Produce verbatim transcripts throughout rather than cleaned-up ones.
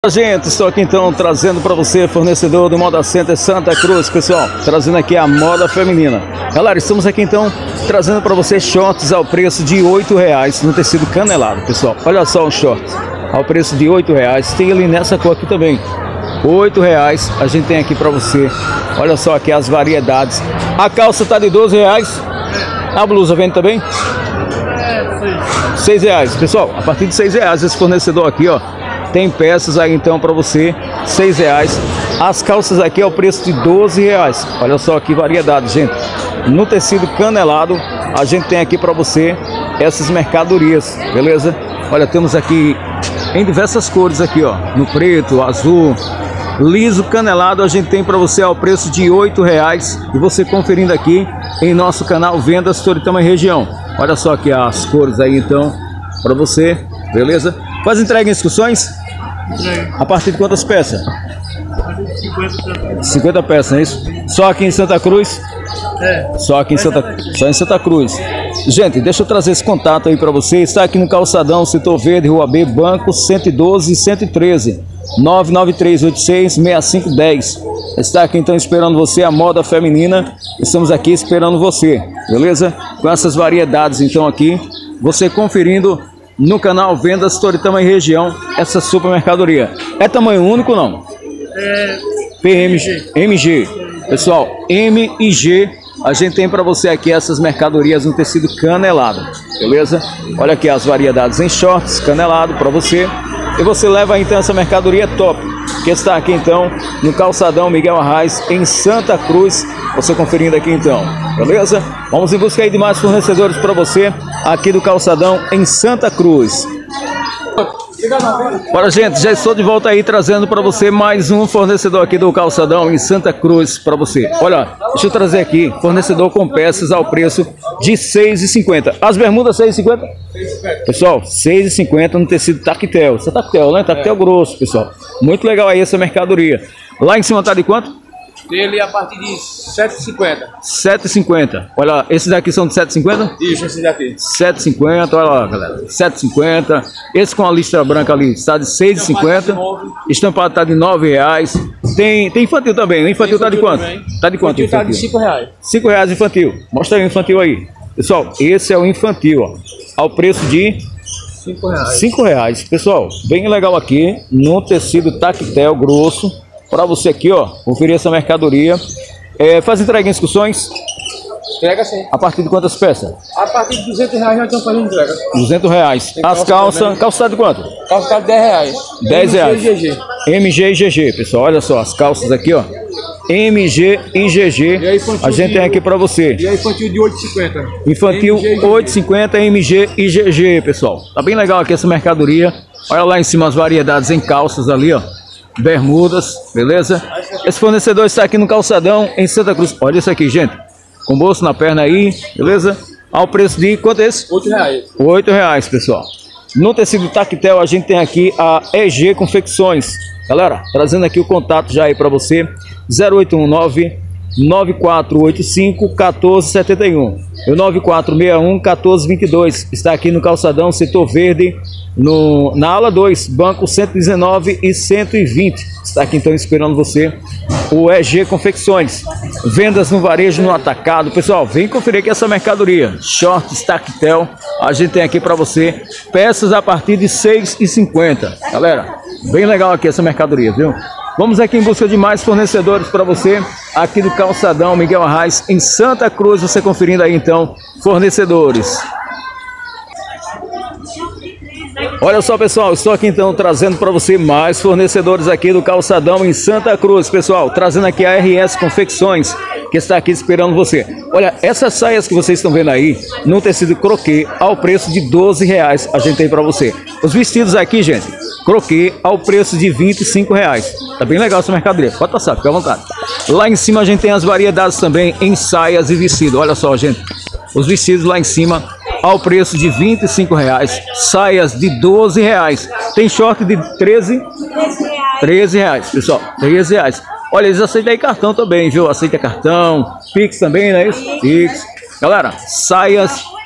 Gente, estou aqui então trazendo para você, fornecedor do Moda Center Santa Cruz, pessoal, trazendo aqui a moda feminina. Galera, estamos aqui então trazendo para você shorts ao preço de oito reais no tecido canelado, pessoal. Olha só o short ao preço de oito reais, tem ali nessa cor aqui também, oito reais a gente tem aqui para você. Olha só aqui as variedades. A calça tá de doze reais, a blusa vende também? seis reais, pessoal, a partir de seis reais esse fornecedor aqui, ó. Tem peças aí então para você, seis reais. As calças aqui é o preço de doze reais. Olha só que variedade, gente. No tecido canelado, a gente tem aqui para você essas mercadorias, beleza? Olha, temos aqui em diversas cores aqui, ó. No preto, azul, liso, canelado, a gente tem para você ao preço de oito reais. E você conferindo aqui em nosso canal Vendas Toritama e Região. Olha só aqui as cores aí então para você, beleza? Faz entrega em excursões? A partir de quantas peças? cinquenta peças, não é isso? Só aqui em Santa Cruz? É. Só aqui em Santa, só em Santa Cruz. Gente, deixa eu trazer esse contato aí para você. Está aqui no Calçadão, Setor Verde, Rua B, Banco cento e doze e cento e treze. nove nove três oito seis seis cinco um zero. Está aqui então esperando você, a moda feminina. Estamos aqui esperando você, beleza? Com essas variedades então aqui, você conferindo no canal Vendas Toritama e Região, essa super mercadoria. É tamanho único não? É P M G. M G. Pessoal, M e G, a gente tem para você aqui essas mercadorias no tecido canelado, beleza? Olha aqui as variedades em shorts, canelado para você. E você leva então essa mercadoria top, que está aqui então no Calçadão Miguel Arraes, em Santa Cruz. Você conferindo aqui então, beleza? Vamos em busca aí de mais fornecedores para você aqui do Calçadão em Santa Cruz. Bora, gente, já estou de volta aí trazendo para você mais um fornecedor aqui do Calçadão em Santa Cruz para você. Olha, deixa eu trazer aqui, fornecedor com peças ao preço de seis reais e cinquenta centavos. As bermudas seis reais e cinquenta centavos? Pessoal, seis reais e cinquenta centavos no tecido tactel. Isso é tactel, né? Tactel grosso, pessoal. Muito legal aí essa mercadoria. Lá em cima tá de quanto? Dele a partir de sete reais e cinquenta centavos. sete reais e cinquenta centavos. Olha, esses daqui são de sete reais e cinquenta centavos? Isso, esses daqui. sete reais e cinquenta centavos, olha lá, galera. sete reais e cinquenta centavos. Esse com a listra branca ali está de seis reais e cinquenta centavos. Estampado está de nove reais. Tem, tem infantil também. O infantil está de quanto? Está de quanto? Está de cinco reais. cinco reais infantil. Mostra aí o infantil aí. Pessoal, esse é o infantil, ó. Ao preço de cinco reais. cinco reais. Pessoal, bem legal aqui. No tecido tactel grosso. Para você aqui, ó, conferir essa mercadoria. É, faz entrega em excursões? Entrega sim. A partir de quantas peças? A partir de duzentos reais já estão fazendo entrega. duzentos reais. Tem As calças, calça tá de quanto? Calça tá de dez reais. dez reais. M G e G G. M G e G G, pessoal. Olha só, as calças aqui, ó. M G e G G. E a, a gente de, tem aqui para você. E a infantil de oito reais e cinquenta centavos. Infantil oito reais e cinquenta centavos, M G e G G, pessoal. Tá bem legal aqui essa mercadoria. Olha lá em cima as variedades em calças ali, ó. Bermudas, beleza? Esse fornecedor está aqui no Calçadão em Santa Cruz. Olha isso aqui, gente. Com bolso na perna aí, beleza? Ao preço de quanto é esse? oito reais. oito reais, pessoal. No tecido tactel a gente tem aqui a E G Confecções. Galera, trazendo aqui o contato já aí para você. zero oito um nove, nove quatro oito cinco, um quatro sete um. O nove quatro seis um, um quatro dois dois. Está aqui no Calçadão, Setor Verde, no, na ala dois, Banco cento e dezenove e cento e vinte. Está aqui então esperando você o E G Confecções. Vendas no varejo, no atacado. Pessoal, vem conferir aqui essa mercadoria. Shorts tactel. A gente tem aqui para você peças a partir de seis reais e cinquenta centavos. Galera, bem legal aqui essa mercadoria, viu? Vamos aqui em busca de mais fornecedores para você, aqui do Calçadão Miguel Arraes, em Santa Cruz, você conferindo aí então, fornecedores. Olha só, pessoal, estou aqui então trazendo para você mais fornecedores aqui do Calçadão em Santa Cruz, pessoal, trazendo aqui a R S Confecções, que está aqui esperando você. Olha, essas saias que vocês estão vendo aí, no tecido croquê, ao preço de doze reais, a gente tem para você. Os vestidos aqui, gente, croquê, ao preço de vinte e cinco reais. Tá bem legal essa mercadoria, pode passar, fica à vontade. Lá em cima a gente tem as variedades também em saias e vestido. Olha só, gente, os vestidos lá em cima ao preço de vinte e cinco reais, saias de doze reais, tem short de treze, treze reais, pessoal, treze reais. Olha, eles aceitam aí cartão também, viu? Aceita cartão, Pix também, não é isso? Pix. Galera, saias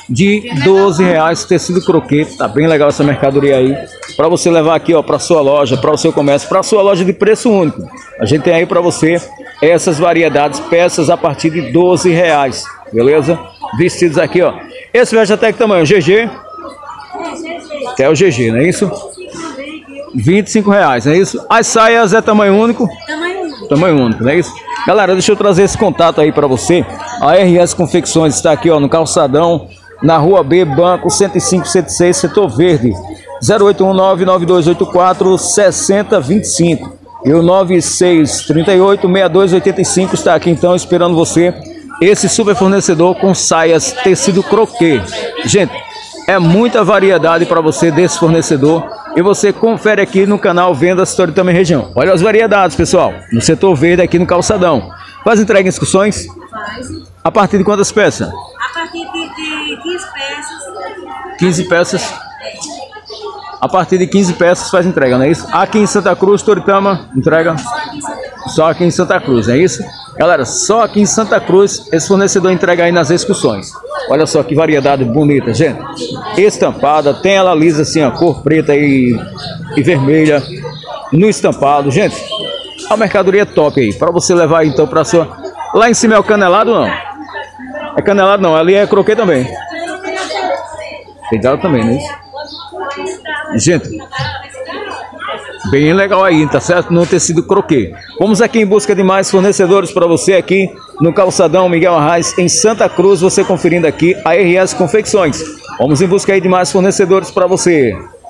de doze reais, tecido croquê. Tá bem legal essa mercadoria aí, para você levar aqui, ó, para sua loja, para o seu comércio, para sua loja de preço único. A gente tem aí para você essas variedades, peças a partir de doze reais, beleza? Vestidos aqui, ó. Esse veste até que tamanho? G G? Que é o G G, não é isso? vinte e cinco reais, não é isso? As saias é tamanho único? Tamanho único. Tamanho único, não é isso? Galera, deixa eu trazer esse contato aí para você. A R S Confecções está aqui, ó, no Calçadão, na Rua B, Banco cento e cinco, cento e seis, Setor Verde. zero oito um nove, nove dois oito quatro, seis zero dois cinco. E o nove seis três oito, seis dois oito cinco está aqui então esperando você. Esse super fornecedor com saias tecido croquê. Gente, é muita variedade para você desse fornecedor. E você confere aqui no canal Vendas Toritama e Região. Olha as variedades, pessoal. No Setor Verde, aqui no Calçadão. Faz entrega em excursões? Faz. A partir de quantas peças? A partir de, de quinze peças. quinze peças. A partir de quinze peças faz entrega, não é isso? Aqui em Santa Cruz, Toritama, entrega? Só aqui em Santa Cruz, não é isso? Galera, só aqui em Santa Cruz, esse fornecedor entrega aí nas excursões. Olha só que variedade bonita, gente. Estampada, tem ela lisa assim, ó, cor preta e, e vermelha no estampado. Gente, a mercadoria é top aí, para você levar então para sua... Lá em cima é o canelado ou não? É canelado não, ali é croquê também. Tem dado também, não é isso? Gente, bem legal aí, tá certo? No tecido croquê. Vamos aqui em busca de mais fornecedores para você aqui no Calçadão Miguel Arraes, em Santa Cruz, você conferindo aqui a R S Confecções. Vamos em busca aí de mais fornecedores para você.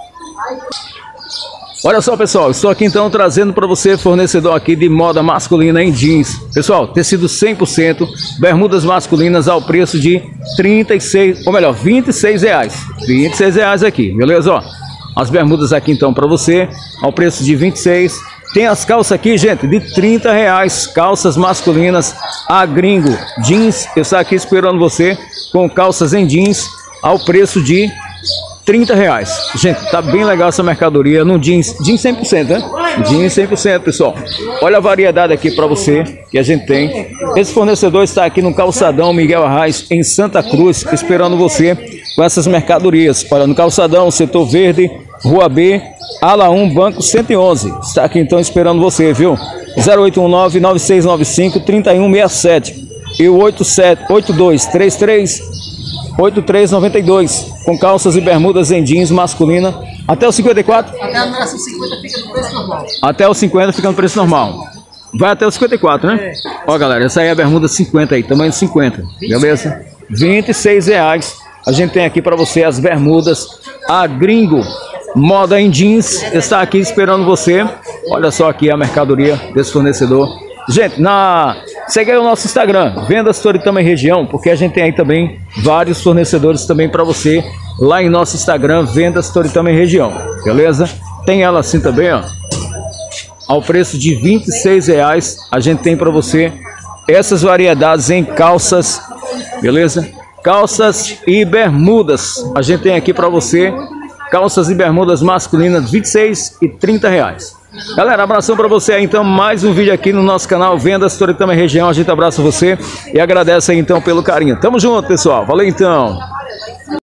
Olha só, pessoal, estou aqui então trazendo para você fornecedor aqui de moda masculina em jeans. Pessoal, tecido cem por cento, bermudas masculinas ao preço de trinta e seis, ou melhor, vinte e seis reais. vinte e seis reais aqui, beleza? Ó, as bermudas aqui então para você ao preço de vinte e seis. Tem as calças aqui, gente, de trinta reais, calças masculinas a gringo, jeans. Eu estou aqui esperando você com calças em jeans ao preço de trinta reais. Gente, tá bem legal essa mercadoria no jeans, jeans cem por cento, né? Jeans cem por cento, pessoal. Olha a variedade aqui para você que a gente tem. Esse fornecedor está aqui no Calçadão Miguel Arraes, em Santa Cruz, esperando você com essas mercadorias. Olha, no Calçadão, Setor Verde, Rua B, Ala um, Banco cento e onze. Está aqui então esperando você, viu? zero oito um nove, nove seis nove cinco, três um seis sete e o oito sete oito dois três três oito três nove dois, com calças e bermudas em jeans masculina até o cinquenta e quatro? Até a numeração cinquenta fica no preço normal. Até o cinquenta fica no preço normal. Vai até o cinquenta e quatro, né? É. Ó, galera, essa aí é a bermuda cinquenta aí, tamanho cinquenta, beleza? vinte e seis reais. A gente tem aqui para você as bermudas a gringo, moda em jeans, está aqui esperando você. Olha só aqui a mercadoria desse fornecedor. Gente, na... segue aí o nosso Instagram, Vendas Toritama e Região, porque a gente tem aí também vários fornecedores também para você lá em nosso Instagram, Vendas Toritama e Região, beleza? Tem ela assim também, ó, ao preço de vinte e seis reais. A gente tem para você essas variedades em calças, beleza? Calças e bermudas. A gente tem aqui para você calças e bermudas masculinas vinte e seis e trinta reais. Galera, abração para você aí, então, mais um vídeo aqui no nosso canal Vendas Toritama e Região. A gente abraça você e agradece aí então pelo carinho. Tamo junto, pessoal. Valeu então.